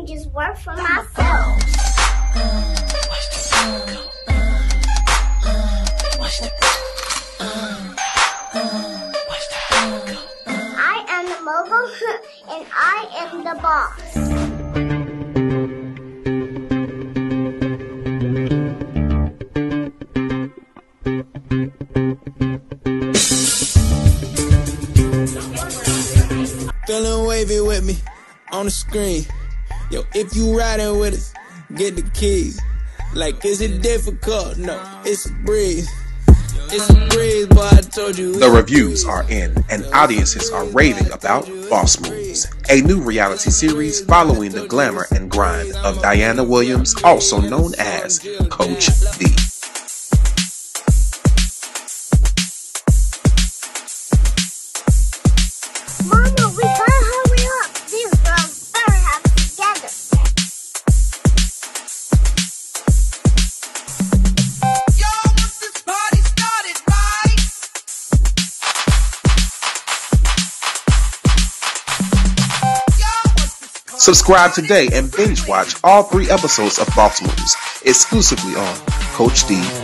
can just work for myself. I am the mogul and I am the boss. Feeling wavy with me on the screen. Yo, if you riding with us, get the keys. Like, is it difficult? No, it's a breeze. It's a breeze, boy, I told you. The reviews are in, and audiences are raving about Boss Moves, a new reality series following the glamour and grind of Diana Williams, also known as Coach D. Mama, we gotta hurry up. These girls better have it together. Subscribe today and binge watch all 3 episodes of Boss Moves exclusively on Coach D